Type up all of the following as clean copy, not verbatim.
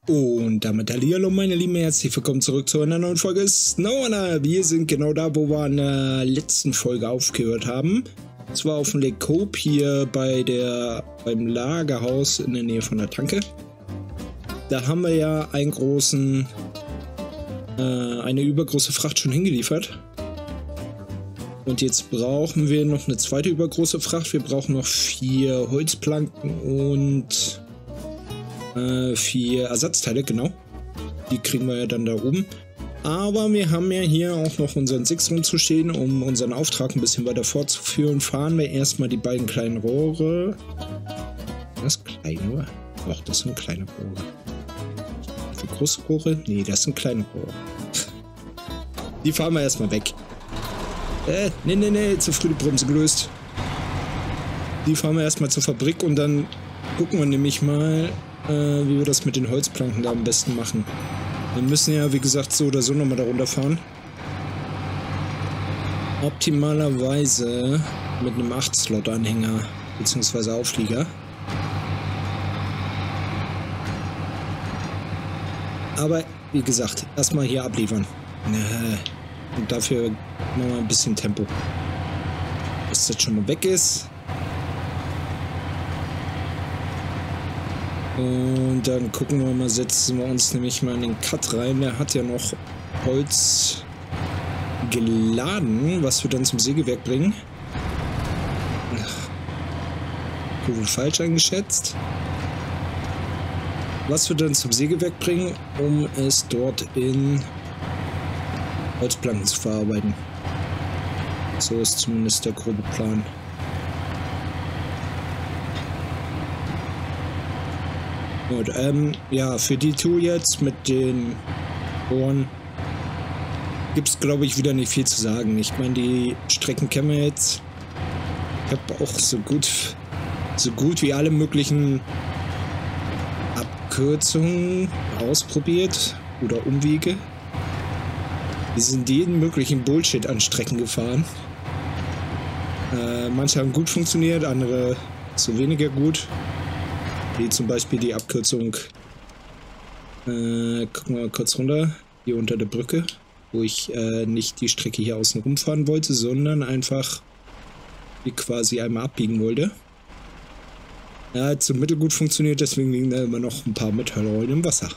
Und damit hallo meine Lieben, herzlich willkommen zurück zu einer neuen Folge SnowRunner. Wir sind genau da, wo wir in der letzten Folge aufgehört haben. Und zwar auf dem Lake Cope hier beim Lagerhaus in der Nähe von der Tanke. Da haben wir ja eine übergroße Fracht schon hingeliefert. Und jetzt brauchen wir noch eine zweite übergroße Fracht. Wir brauchen noch 4 Holzplanken und 4 Ersatzteile, genau. Die kriegen wir ja dann da oben. Aber wir haben ja hier auch noch unseren Six rumzustehen, um unseren Auftrag ein bisschen weiter fortzuführen. Fahren wir erstmal die beiden kleinen Rohre. Das kleine? Doch, das sind kleine Rohre. Für große Rohre? Nee, das sind kleine Rohre. Die fahren wir erstmal weg. Nee, zu früh die Bremse gelöst. Die fahren wir erstmal zur Fabrik und dann gucken wir nämlich mal, wie wir das mit den Holzplanken da am besten machen. Wir müssen ja, wie gesagt, so oder so nochmal da runterfahren. Optimalerweise mit einem 8-Slot-Anhänger bzw. Auflieger. Aber, wie gesagt, erstmal hier abliefern. Und dafür machen wir ein bisschen Tempo. Bis das schon mal weg ist. Und dann gucken wir mal, setzen wir uns nämlich mal in den Cut rein. Der hat ja noch Holz geladen, was wir dann zum Sägewerk bringen. Kugel falsch eingeschätzt. Was wir dann zum Sägewerk bringen, um es dort in Holzplanken zu verarbeiten. So ist zumindest der grobe Plan. Gut, ja, für die Tour jetzt mit den Ohren gibt es, glaube ich, wieder nicht viel zu sagen. Ich meine, die Strecken kennen wir jetzt. Ich habe auch so gut wie alle möglichen Abkürzungen ausprobiert oder Umwege. Wir sind jeden möglichen Bullshit an Strecken gefahren. Manche haben gut funktioniert, andere so weniger gut. Wie zum Beispiel die Abkürzung, gucken wir mal kurz runter, hier unter der Brücke, wo ich nicht die Strecke hier außen rumfahren wollte, sondern einfach wie quasi einmal abbiegen wollte. Ja, hat so mittelgut funktioniert, deswegen liegen da immer noch ein paar Metallrollen im Wasser.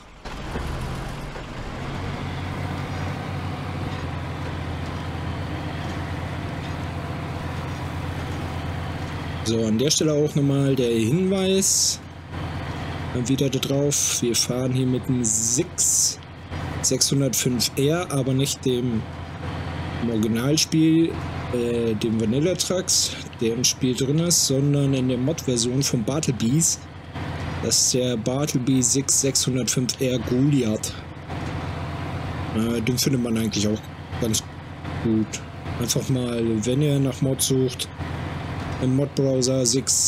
So, an der Stelle auch nochmal der Hinweis. Wieder da drauf, wir fahren hier mit dem Six 605R, aber nicht dem Originalspiel, dem Vanilla Trucks, der im Spiel drin ist, sondern in der Mod-Version von Bartlebees. Das ist der Bartleby Six 605R Goliath. Den findet man eigentlich auch ganz gut. Einfach mal, wenn ihr nach Mod sucht, im Mod-Browser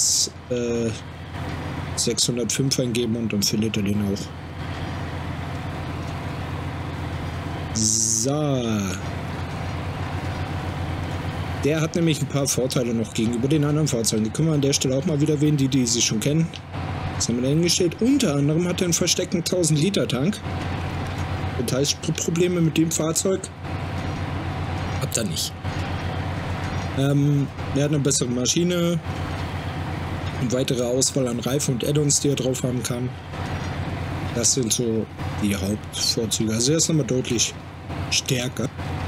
605 eingeben und dann findet ihr den auch. So. Der hat nämlich ein paar Vorteile noch gegenüber den anderen Fahrzeugen. Die können wir an der Stelle auch mal wieder erwähnen, die sie schon kennen. Das haben wir da hingestellt. Unter anderem hat er einen versteckten 1000-Liter-Tank. Das heißt, Probleme mit dem Fahrzeug habt ihr nicht. Er hat eine bessere Maschine. Und weitere Auswahl an Reifen und Add-ons, die er drauf haben kann. Das sind so die Hauptvorzüge. Also er ist nochmal deutlich stärker.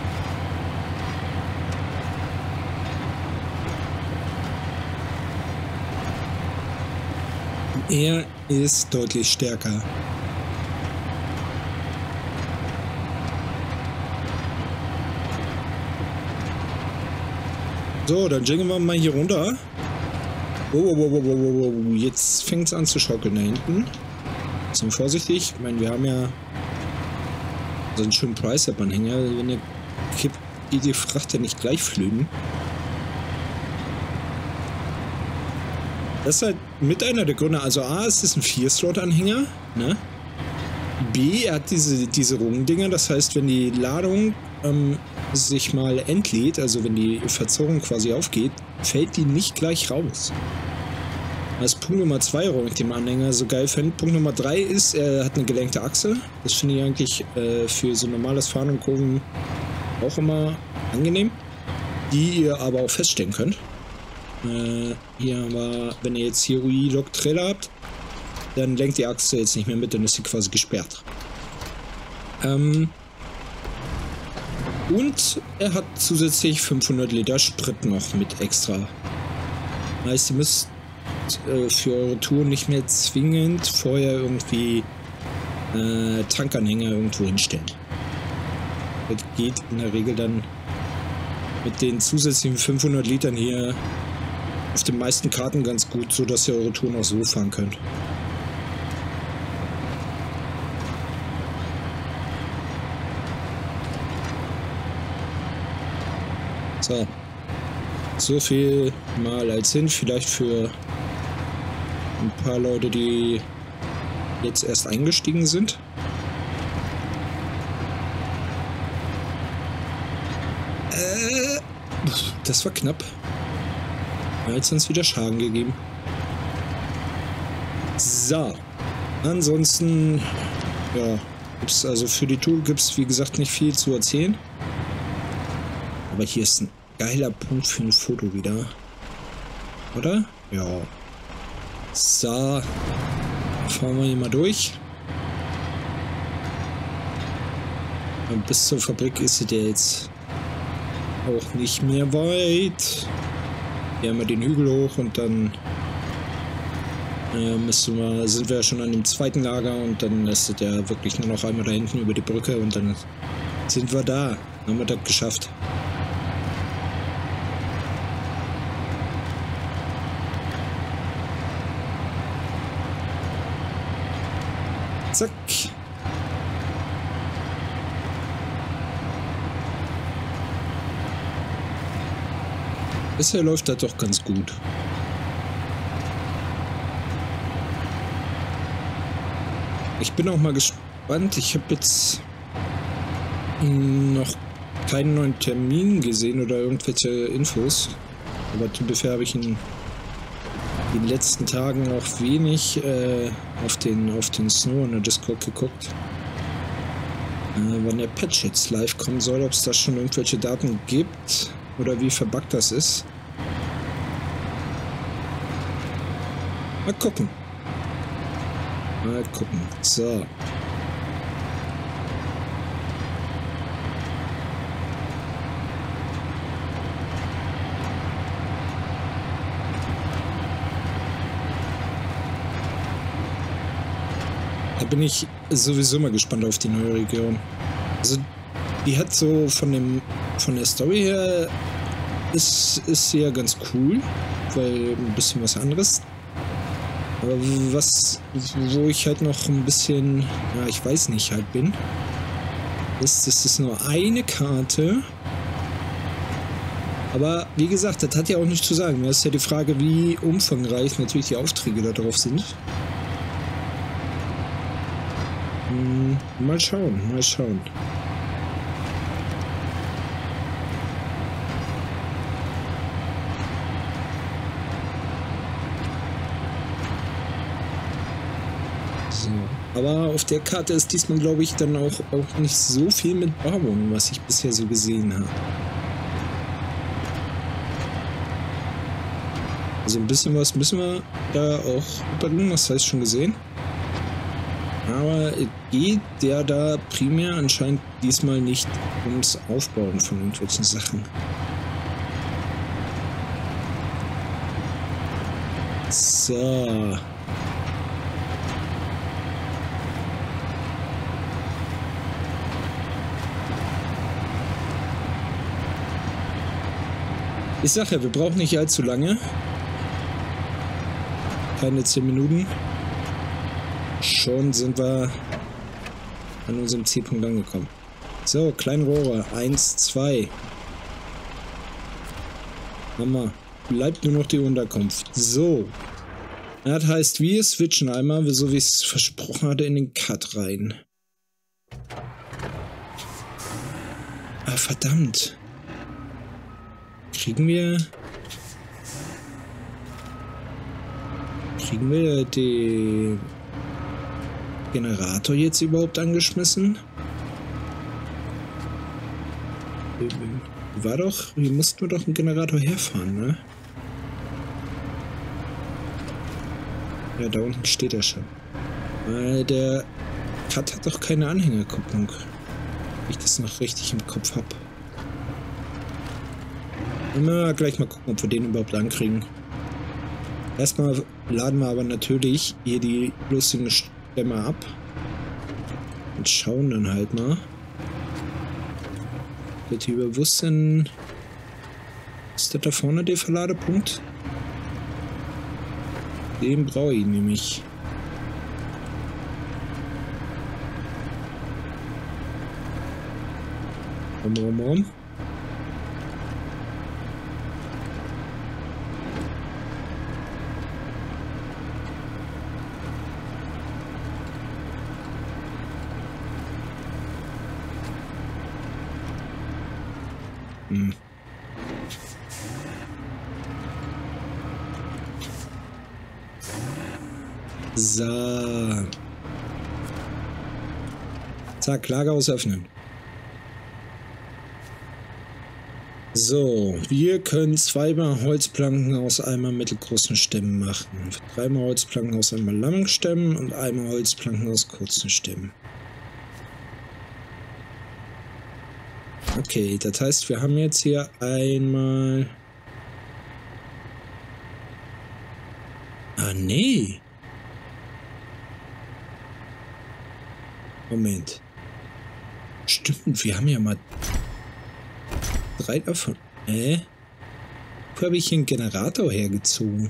Er ist deutlich stärker. So, dann jingeln wir mal hier runter. Oh, jetzt fängt es an zu schaukeln da hinten. Bisschen vorsichtig. Ich meine, wir haben ja so einen schönen Price-Up-Anhänger. Wenn ihr kippt, die Fracht ja nicht gleich flügen. Das ist halt mit einer der Gründe. Also A, es ist ein 4-Slot-Anhänger. Ne? B, er hat diese Rungendinger. Das heißt, wenn die Ladung sich mal entlädt, also wenn die Verzerrung quasi aufgeht, fällt die nicht gleich raus. Das ist Punkt Nummer 2, warum ich den Anhänger so geil finde. Punkt Nummer 3 ist, er hat eine gelenkte Achse. Das finde ich eigentlich für so normales Fahren und Kurven auch immer angenehm. Die ihr aber auch feststellen könnt. Hier haben wir, wenn ihr jetzt hier UI-Log-Trailer habt, dann lenkt die Achse jetzt nicht mehr mit, dann ist sie quasi gesperrt. Und er hat zusätzlich 500 Liter Sprit noch mit extra. Heißt, ihr müsst für eure Tour nicht mehr zwingend vorher irgendwie Tankanhänger irgendwo hinstellen. Das geht in der Regel dann mit den zusätzlichen 500 Litern hier auf den meisten Karten ganz gut, so dass ihr eure Tour noch so fahren könnt. So viel mal als Hin, vielleicht für ein paar Leute, die jetzt erst eingestiegen sind. Das war knapp. Jetzt hat es wieder Schaden gegeben. So. Ansonsten, ja, gibt's also für die Tour gibt es wie gesagt nicht viel zu erzählen. Aber hier ist ein geiler Punkt für ein Foto wieder. Oder? Ja. So. Fahren wir hier mal durch. Und bis zur Fabrik ist es ja jetzt auch nicht mehr weit. Hier haben wir den Hügel hoch und dann sind wir schon an dem zweiten Lager und dann ist es ja wirklich nur noch einmal da hinten über die Brücke und dann sind wir da. Haben wir das geschafft. Zack. Bisher läuft das doch ganz gut. Ich bin auch mal gespannt. Ich habe jetzt noch keinen neuen Termin gesehen oder irgendwelche Infos. Aber bisher habe ich in den letzten Tagen auch wenig auf den Snow in der Discord geguckt. Wann der Patch jetzt live kommen soll, ob es da schon irgendwelche Daten gibt oder wie verbuggt das ist. Mal gucken. Mal gucken. So. Da bin ich sowieso mal gespannt auf die neue Region. Also die hat so von der Story her ist sie ja ganz cool, weil ein bisschen was anderes. Aber wo ich halt noch ein bisschen, ja, ich weiß nicht, halt bin, ist, das ist nur eine Karte. Aber wie gesagt, das hat ja auch nichts zu sagen. Das ist ja die Frage, wie umfangreich natürlich die Aufträge da drauf sind. Mal schauen, mal schauen. So. Aber auf der Karte ist diesmal, glaube ich, dann auch nicht so viel mit Werbung, was ich bisher so gesehen habe. Also ein bisschen was müssen wir da auch überlegen, das heißt schon gesehen. Aber geht der da primär anscheinend diesmal nicht ums Aufbauen von irgendwelchen Sachen. So. Ich sag ja, wir brauchen nicht allzu lange. Keine 10 Minuten. Schon sind wir an unserem Zielpunkt angekommen. So, Kleinrohre. 1, 2. Hammer. Bleibt nur noch die Unterkunft. So. Das heißt, wir switchen einmal, so wie ich es versprochen hatte, in den Cut rein. Ah, verdammt. Kriegen wir... Kriegen wir den Generator jetzt überhaupt angeschmissen? Hier mussten wir doch einen Generator herfahren, ne? Ja, da unten steht er schon. Weil der Cut hat doch keine Anhängerkupplung. Wenn ich das noch richtig im Kopf habe. Na, gleich mal gucken, ob wir den überhaupt ankriegen. Erstmal laden wir aber natürlich hier die lustigen Stämme ab. Und schauen dann halt mal. Wird hier bewusst denn... Ist das da vorne der Verladepunkt? Den brauche ich nämlich. Rum. So. Zack, Lagerhaus öffnen. So, wir können zweimal Holzplanken aus einmal mittelgroßen Stämmen machen. Dreimal Holzplanken aus einmal langen Stämmen und einmal Holzplanken aus kurzen Stämmen. Okay, das heißt, wir haben jetzt hier einmal... Ah, nee. Moment. Stimmt, wir haben ja mal 3 davon. Wo habe ich hier einen Generator hergezogen?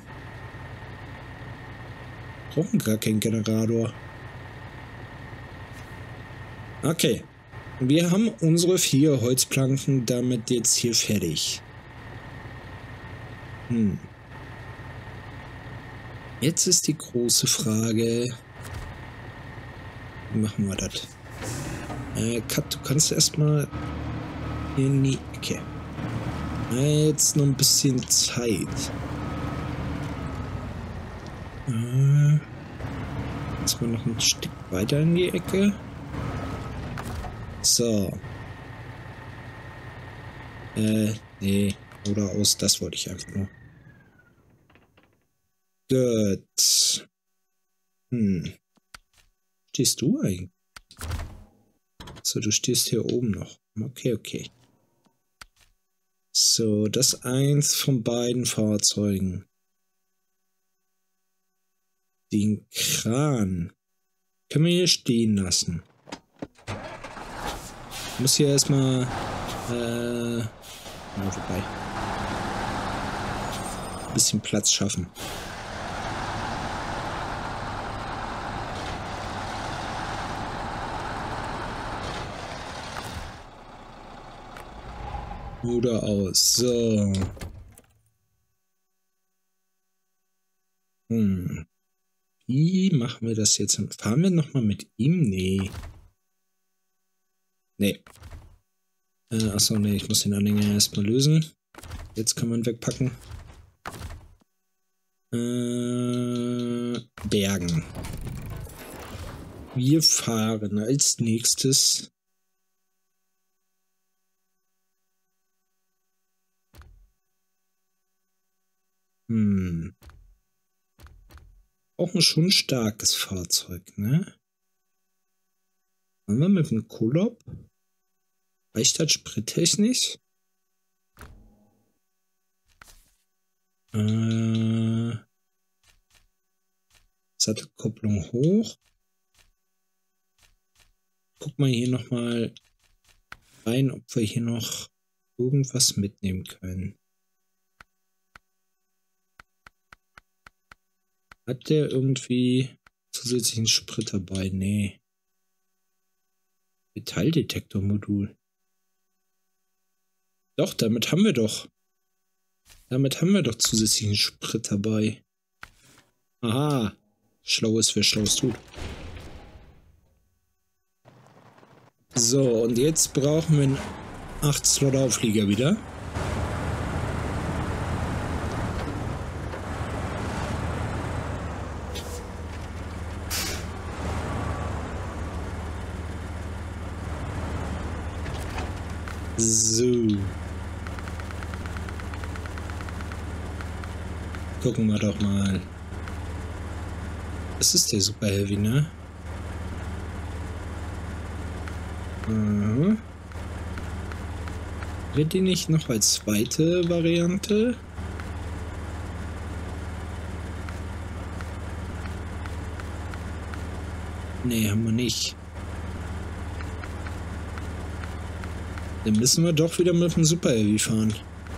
Brauchen gar keinen Generator. Okay. Wir haben unsere 4 Holzplanken damit jetzt hier fertig. Jetzt ist die große Frage. Wie machen wir das? Kat, du kannst erstmal in die Ecke. Jetzt noch ein bisschen Zeit. Jetzt mal noch ein Stück weiter in die Ecke. So. Nee. Oder aus, das wollte ich einfach nur. Gut. Stehst du eigentlich? So, du stehst hier oben noch. Okay. So, das eins von beiden Fahrzeugen. Den Kran können wir hier stehen lassen. Ich muss hier erstmal vorbei. Ein bisschen Platz schaffen. Oder aus. So. Wie machen wir das jetzt? Fahren wir nochmal mit ihm? Nee. Achso, nee, ich muss den Anhänger erstmal lösen. Jetzt kann man wegpacken. Bergen. Wir fahren als nächstes. Auch ein schon starkes Fahrzeug, ne? Wollen wir mit dem Kolob? Reicht das sprittechnisch? Sattelkupplung hoch. Guck mal hier nochmal rein, ob wir hier noch irgendwas mitnehmen können. Hat der irgendwie zusätzlichen Sprit dabei? Nee. Metalldetektormodul. Doch, damit haben wir doch. Damit haben wir doch zusätzlichen Sprit dabei. Aha. Schlaues, wer Schlaues tut. So, und jetzt brauchen wir einen 8-Slot-Auflieger wieder. So. Gucken wir doch mal. Das ist der Super Heavy, ne? Mhm. Wird die nicht noch als zweite Variante? Nee, haben wir nicht. Dann müssen wir doch wieder mit dem Super Heavy fahren.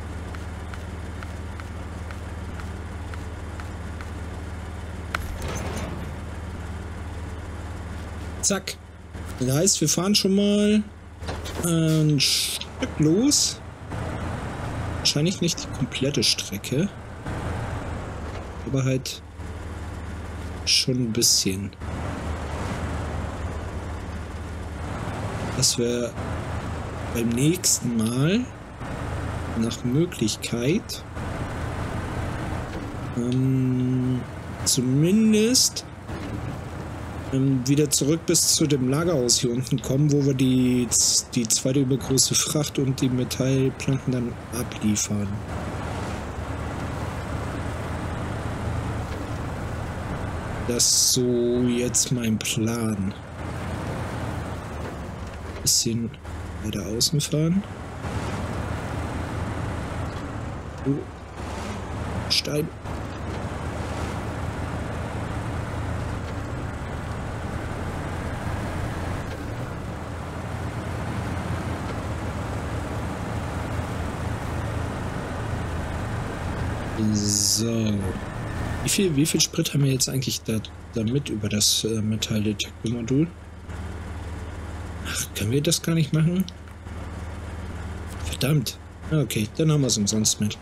Zack. Das heißt, wir fahren schon mal ein Stück los. Wahrscheinlich nicht die komplette Strecke. Aber halt schon ein bisschen. Dass wir beim nächsten Mal nach Möglichkeit zumindest wieder zurück bis zu dem Lagerhaus hier unten kommen, wo wir die zweite übergroße Fracht und die Metallplanken dann abliefern. Das ist so jetzt mein Plan. Bisschen weiter außen fahren. Oh. Stein. So. Wie viel Sprit haben wir jetzt eigentlich damit über das Metalldetektormodul? Ach, können wir das gar nicht machen? Verdammt. Okay, dann haben wir es umsonst mit.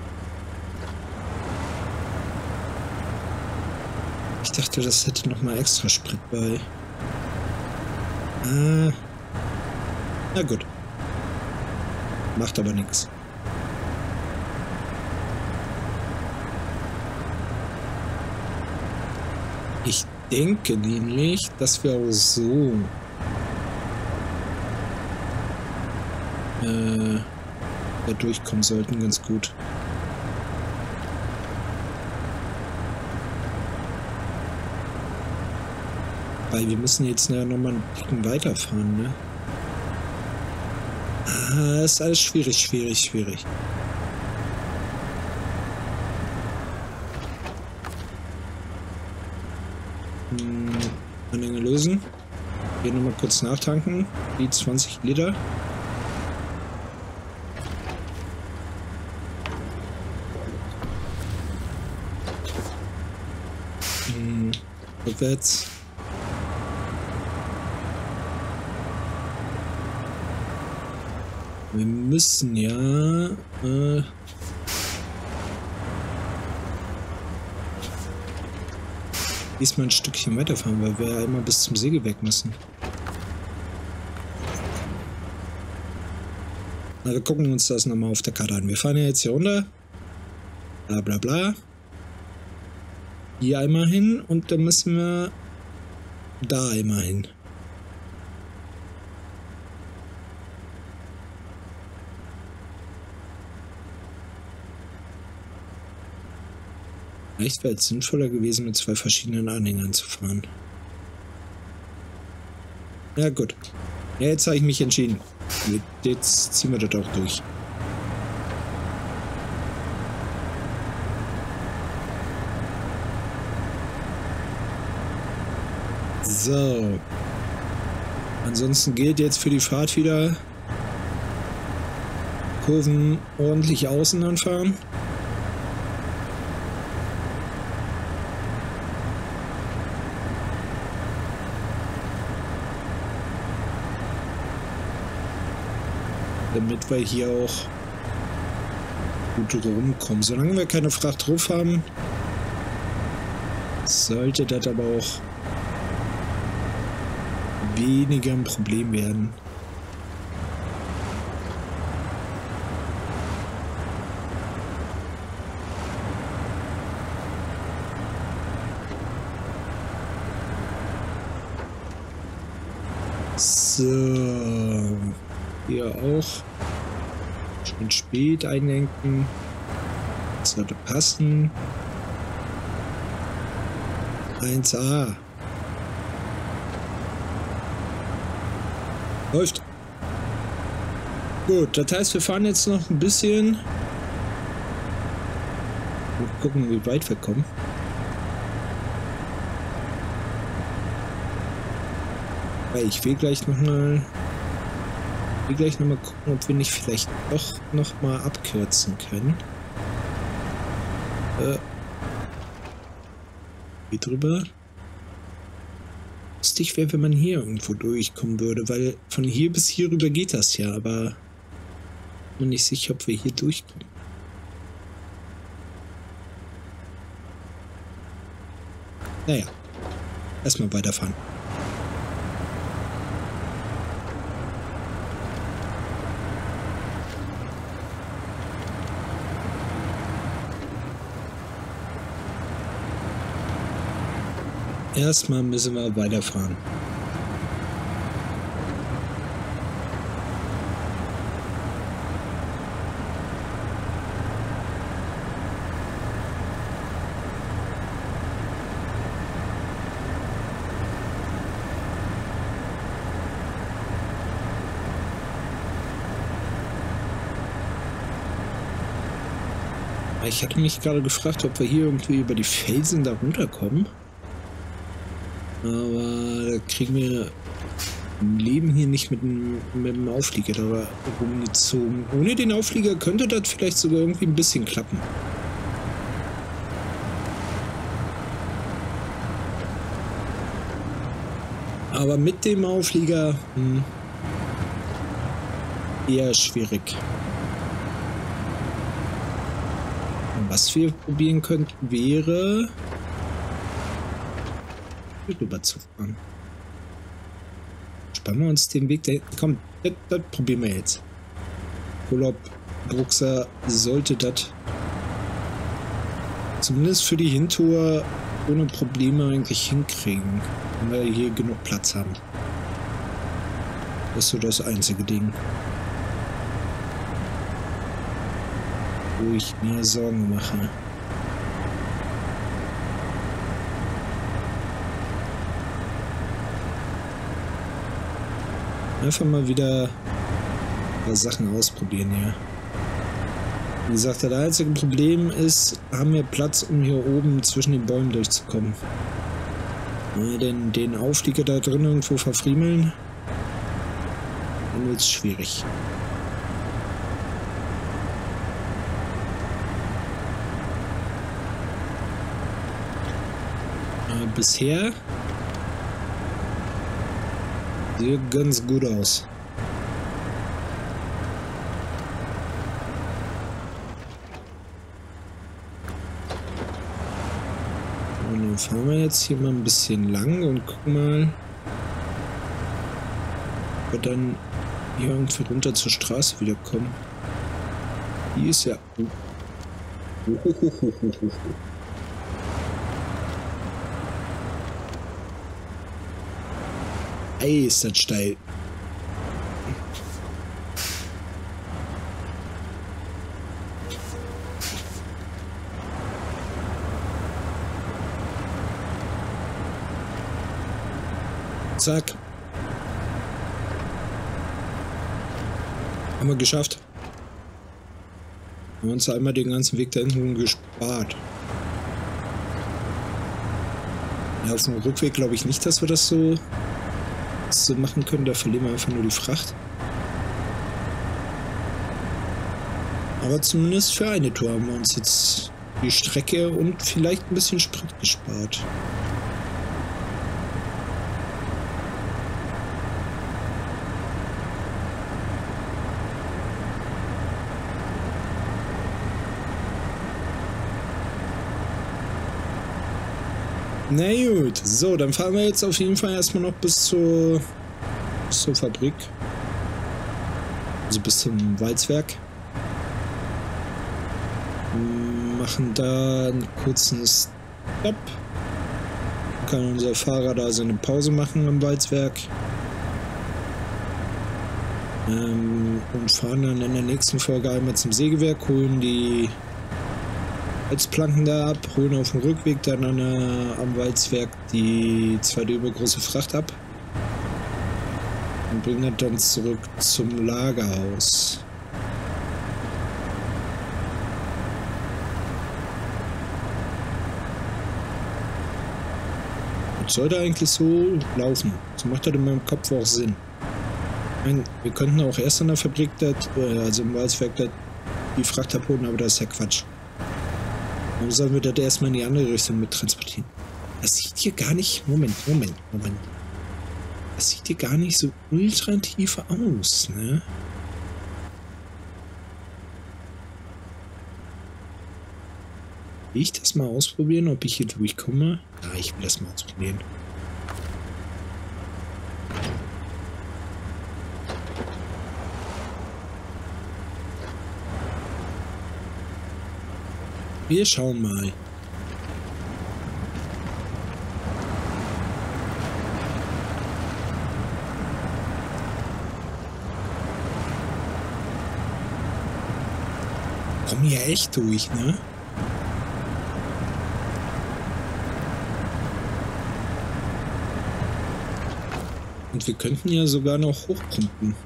Ich dachte, das hätte noch mal extra Sprit bei. Ah. Na gut. Macht aber nichts. Ich denke nämlich, dass wir auch so da durchkommen sollten, ganz gut. Weil wir müssen jetzt noch mal ein bisschen weiterfahren, ne? Ah, ist alles schwierig. Anhänger lösen. Hier nochmal kurz nachtanken. Die 20 Liter. Rückwärts. Wir müssen ja diesmal ein Stückchen weiterfahren, weil wir ja immer bis zum Sägewerk müssen. Na, wir gucken uns das nochmal auf der Karte an. Wir fahren ja jetzt hier runter. Bla bla bla. Hier einmal hin und dann müssen wir da einmal hin. Vielleicht wäre es sinnvoller gewesen, mit zwei verschiedenen Anhängern zu fahren. Ja gut. Ja, jetzt habe ich mich entschieden. Jetzt ziehen wir das auch durch. So. Ansonsten gilt jetzt für die Fahrt wieder Kurven ordentlich außen anfahren. Damit wir hier auch gut rumkommen. Solange wir keine Fracht drauf haben, sollte das aber auch weniger ein Problem werden. So, hier auch. Und spät einlenken. Das sollte passen. 1A. Läuft. Gut, das heißt, wir fahren jetzt noch ein bisschen. Und gucken, wie weit wir kommen. Weil ich will gleich nochmal gucken, ob wir nicht vielleicht doch nochmal abkürzen können. Wie drüber? Lustig wäre, wenn man hier irgendwo durchkommen würde, weil von hier bis hier rüber geht das ja, aber ich bin nicht sicher, ob wir hier durchkommen. Naja, erstmal weiterfahren. Erstmal müssen wir weiterfahren. Ich hatte mich gerade gefragt, ob wir hier irgendwie über die Felsen da runterkommen. Aber da kriegen wir im Leben hier nicht mit dem Auflieger da rumgezogen. Ohne den Auflieger könnte das vielleicht sogar irgendwie ein bisschen klappen. Aber mit dem Auflieger eher schwierig. Und was wir probieren könnten, wäre rüber zu fahren. Spannen wir uns den Weg dahin. Komm, das probieren wir jetzt. Urlaub, Bruxer sollte das zumindest für die Hintour ohne Probleme eigentlich hinkriegen, wenn wir hier genug Platz haben. Das ist so das einzige Ding, wo ich mir Sorgen mache. Einfach mal wieder Sachen ausprobieren, ja. Wie gesagt, das einzige Problem ist, haben wir Platz, um hier oben zwischen den Bäumen durchzukommen. Ja, denn den Auflieger da drin irgendwo verfriemeln, dann wird es schwierig. Aber bisher sieht ganz gut aus. Und dann fahren wir jetzt hier mal ein bisschen lang und gucken mal, ob wir dann hier irgendwie runter zur Straße wieder kommen. Die ist ja... Ey, ist das steil. Zack. Haben wir geschafft. Haben uns einmal den ganzen Weg da hinten gespart. Ja, auf dem Rückweg glaube ich nicht, dass wir das so machen können. Da verlieren wir einfach nur die Fracht. Aber zumindest für eine Tour haben wir uns jetzt die Strecke und vielleicht ein bisschen Sprit gespart. Na gut, so, dann fahren wir jetzt auf jeden Fall erstmal noch bis zur Fabrik. Also bis zum Walzwerk. Machen da einen kurzen Stopp. Kann unser Fahrer da seine Pause machen am Walzwerk. Und fahren dann in der nächsten Folge einmal zum Sägewerk, holen die Holzplanken da ab, holen auf dem Rückweg dann am Walzwerk die zweite übergroße Fracht ab und bringen das dann zurück zum Lagerhaus. Das sollte eigentlich so laufen. So macht das in meinem Kopf auch Sinn. Ich meine, wir könnten auch erst in der Fabrik, also im Walzwerk, die Fracht abholen, aber das ist ja Quatsch. Warum sollen wir das erstmal in die andere Richtung mit transportieren? Das sieht hier gar nicht... Moment. Das sieht hier gar nicht so ultra tief aus, ne? Will ich das mal ausprobieren, ob ich hier durchkomme? Ja, ich will das mal ausprobieren. Wir schauen mal. Komm hier echt durch, ne? Und wir könnten ja sogar noch hochpumpen.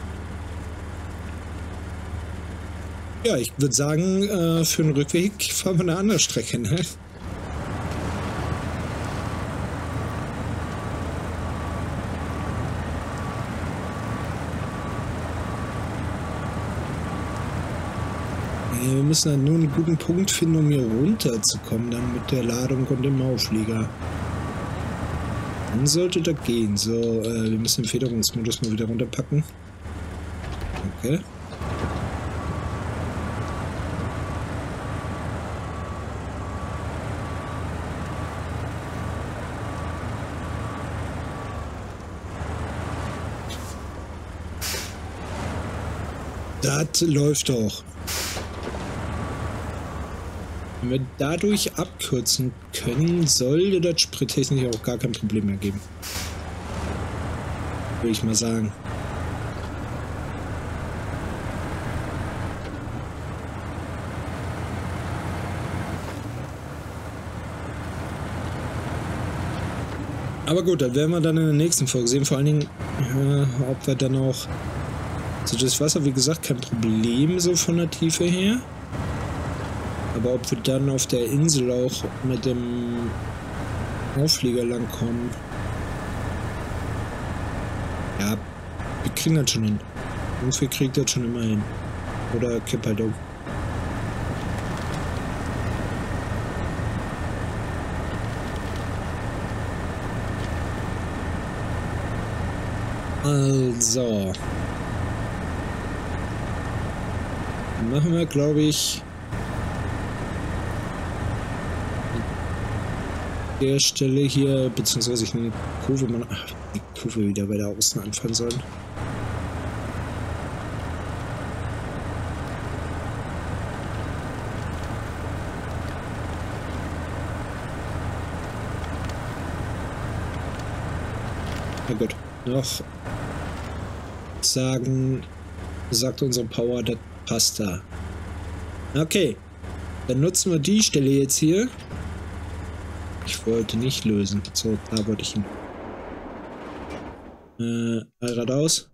Ja, ich würde sagen, für den Rückweg fahren wir eine andere Strecke, ne? Wir müssen dann nur einen guten Punkt finden, um hier runterzukommen, dann mit der Ladung und dem Auflieger. Dann sollte das gehen. So, wir müssen den Federungsmodus mal wieder runterpacken. Okay. Das läuft doch. Wenn wir dadurch abkürzen können, sollte das sprittechnisch auch gar kein Problem mehr geben. Würde ich mal sagen. Aber gut, das werden wir dann in der nächsten Folge sehen. Vor allen Dingen, ob wir dann auch... Also das Wasser, wie gesagt, kein Problem so von der Tiefe her. Aber ob wir dann auf der Insel auch mit dem Auflieger langkommen. Ja, wir kriegen das schon hin. Und wir kriegen das schon immer hin. Oder kipp halt um. Also. Dann machen wir, glaube ich, an der Stelle hier, beziehungsweise ich nehme die Kurve wieder bei der Außen anfangen sollen. Na gut, noch sagt unsere Power, das passt da. Okay, dann nutzen wir die Stelle jetzt hier. Ich wollte nicht lösen. So, da wollte ich hin. Allrad aus.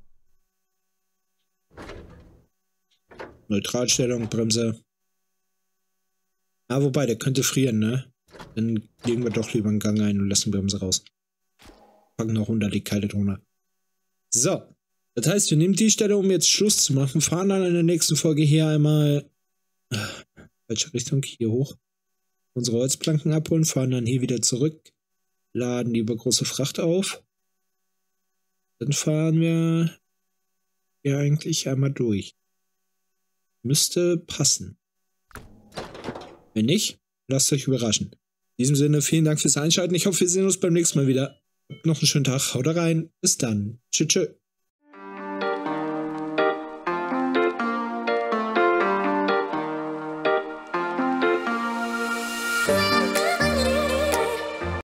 Neutralstellung, Bremse. Ah, wobei, der könnte frieren, ne? Dann legen wir doch lieber einen Gang ein und lassen Bremse raus. Packen noch runter die kalte Drohne. So. Das heißt, wir nehmen die Stelle, um jetzt Schluss zu machen, fahren dann in der nächsten Folge hier einmal falsche Richtung, hier hoch, unsere Holzplanken abholen, fahren dann hier wieder zurück, laden die übergroße Fracht auf, dann fahren wir hier eigentlich einmal durch. Müsste passen. Wenn nicht, lasst euch überraschen. In diesem Sinne, vielen Dank fürs Einschalten. Ich hoffe, wir sehen uns beim nächsten Mal wieder. Noch einen schönen Tag. Haut rein. Bis dann. Tschüss.